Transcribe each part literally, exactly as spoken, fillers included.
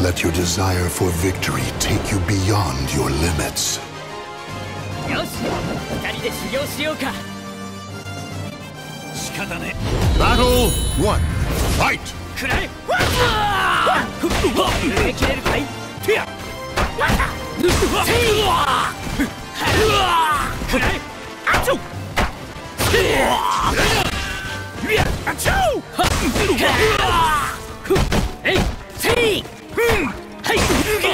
Let your desire for victory take you beyond your limits. よし、二人で修行しようか。仕方ね。 Battle one. Fight. くらえ。逃げ切れるかい。てや。くらえ。あちょ。あちょ。えい。せい。はい。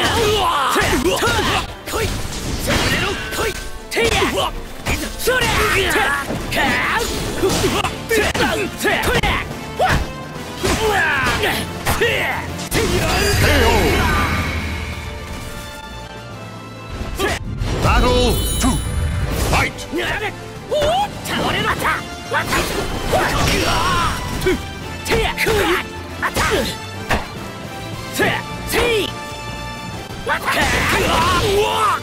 来い。それろ。来い。てや。それ。かあ。てや。とや。 Battle two. Fight. お倒れまた。てや。あた。せや。せい。わた。うわ。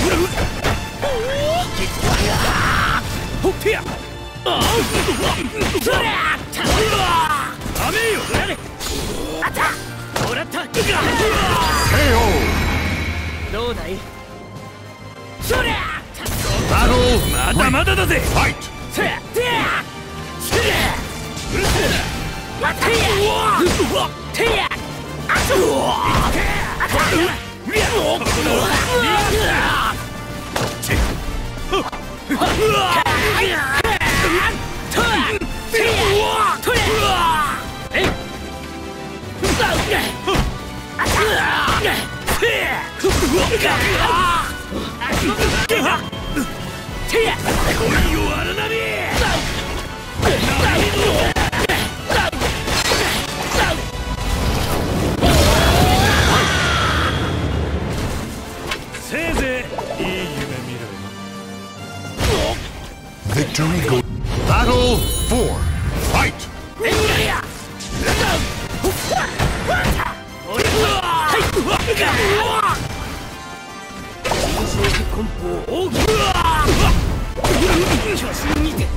ほってや。あそりゃ。ダメよ。あた。もらった。どうだい。そりゃ。 Battle まだまだだぜ。 Fight. せや。てや。せや。うるせえな。わたや。うわ。てや。あそ。あた。うや。うわ。て。うわ。とや。てや。とや。えい。あた。てや。てや。来いよ荒波。せいぜいいい夢見ろよ。 Victory go. Battle four. Fight. えいや。俺は。大きく巨神にて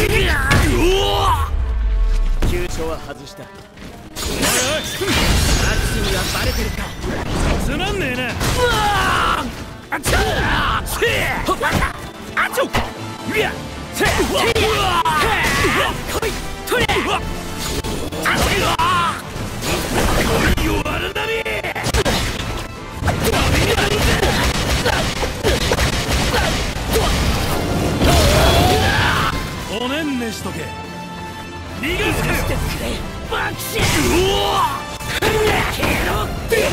急所は外した。アクシにはバレてるか。つまんねえな。あちゃせあちょいやせてやこいとれあせ来いよ荒波。おねんねしとけ。逃がすかよ。バキシェ。うわ。ケロって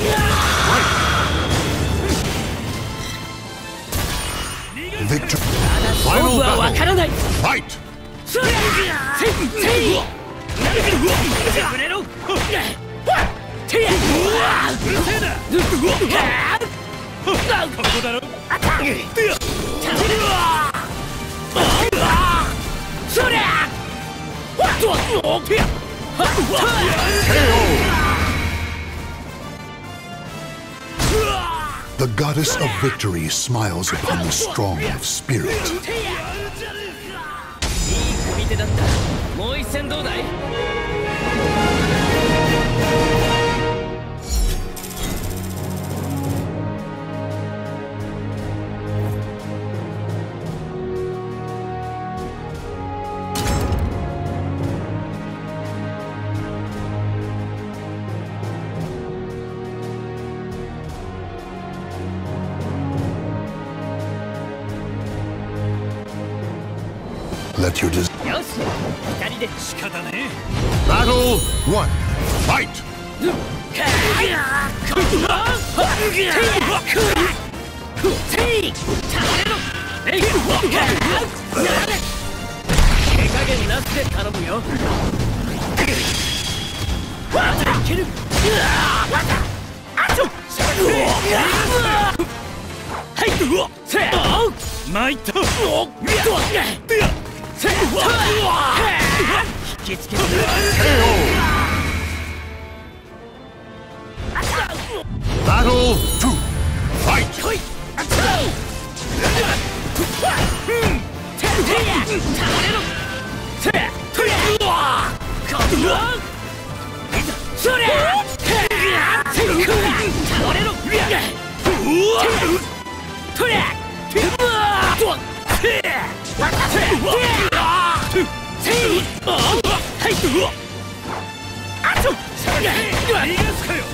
Victory. 勝負はわからない。 Fight. そりゃ。せいせい。くれろ。てや。うるせえな。ここだろ。あた。てや。そりゃ。てや。 The goddess of victory smiles upon the strong of spirit. いい組手だった。もう一戦どうだい。 Let your desire. よし、二人で仕方ね。 Battle one. Fight. 手加減なしで頼むよ。わざいける。あちょ。はい。せや。参った。引きつける。 Battle two. Fight. 来い。あっちゃう。てや。倒れろ。てや。とや。うわ。こんな。そりゃ。てや。てくら。 とりゃうわーとてわかってせいはいあと逃がすかよ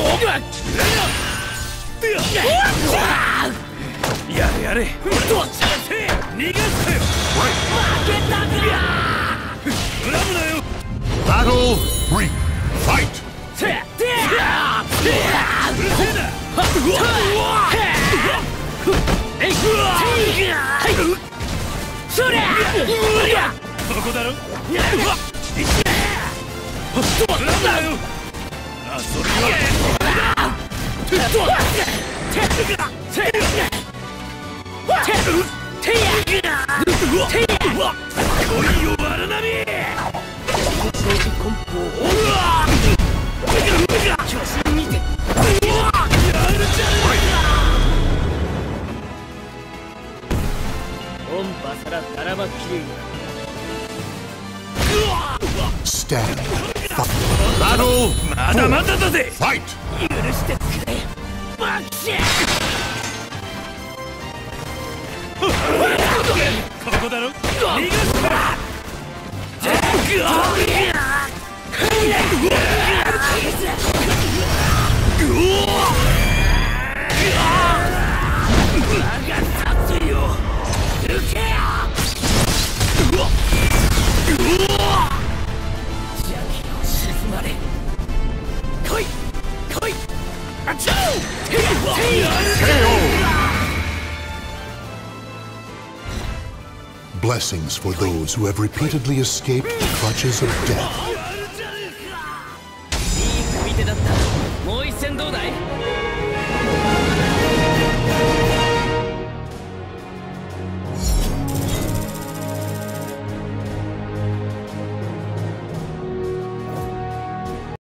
やれやれ逃がすかよ負けたか恨むなよ Battle three. Fight. せやうるせえなえいそりゃここだろ恨むなよ遊びは来いよ荒波巨人にてやるじゃないかオンバサラダラマキリ Stand. Battle まだまだだぜ Fight. 許してくれバキシェここだろ逃がすから Blessings for those who have repeatedly escaped the clutches of death. いい組手だったもう一戦どうだい